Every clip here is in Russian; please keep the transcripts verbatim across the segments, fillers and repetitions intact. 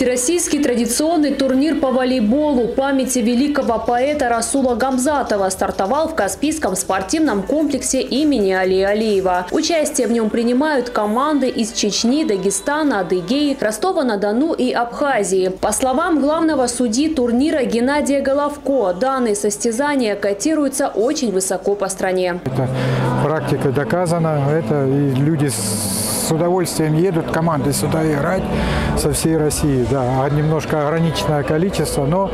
Всероссийский традиционный турнир по волейболу памяти великого поэта Расула Гамзатова стартовал в Каспийском спортивном комплексе имени Али Алиева. Участие в нем принимают команды из Чечни, Дагестана, Адыгеи, Ростова-на-Дону и Абхазии. По словам главного судьи турнира Геннадия Головко, данные состязания котируются очень высоко по стране. Это практика доказана, это и люди с удовольствием едут, команды сюда играть со всей России. Да, немножко ограниченное количество, но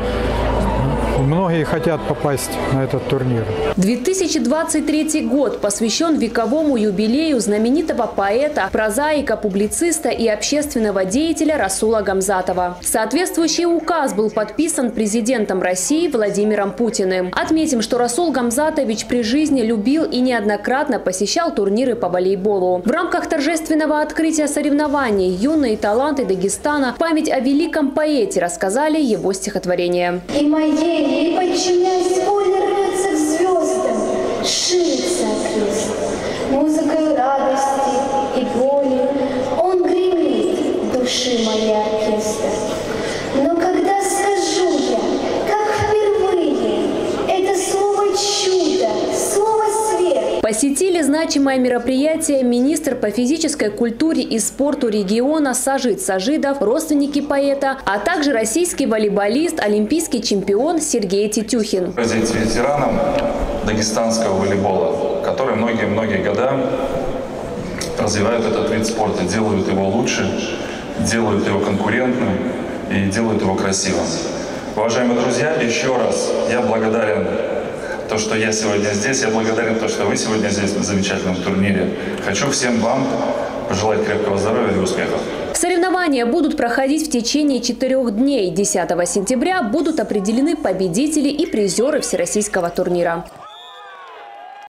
многие хотят попасть на этот турнир. две тысячи двадцать третий год посвящен вековому юбилею знаменитого поэта, прозаика, публициста и общественного деятеля Расула Гамзатова. Соответствующий указ был подписан президентом России Владимиром Путиным. Отметим, что Расул Гамзатович при жизни любил и неоднократно посещал турниры по волейболу. В рамках торжественного открытия соревнований юные таланты Дагестана в память о великом поэте рассказали его стихотворение. И моей не подчиняясь воле, рвется к звездам, ширится окрест. Музыкой радости и боли он гремит в души моей оркестр. Но когда скажу я, как впервые, это слово чудо, слово свет. Посетили значимое мероприятие министр по физической культуре и спорту региона Сажид Сажидов, родственники поэта, а также российский волейболист, олимпийский чемпион Сергей Тетюхин. Быть ветераном дагестанского волейбола, которые многие-многие года развивают этот вид спорта, делают его лучше, делают его конкурентным и делают его красивым. Уважаемые друзья, еще раз я благодарен то, что я сегодня здесь. Я благодарен то, что вы сегодня здесь на замечательном турнире. Хочу всем вам пожелать крепкого здоровья и успехов. Соревнования будут проходить в течение четырех дней. десятого сентября будут определены победители и призеры всероссийского турнира.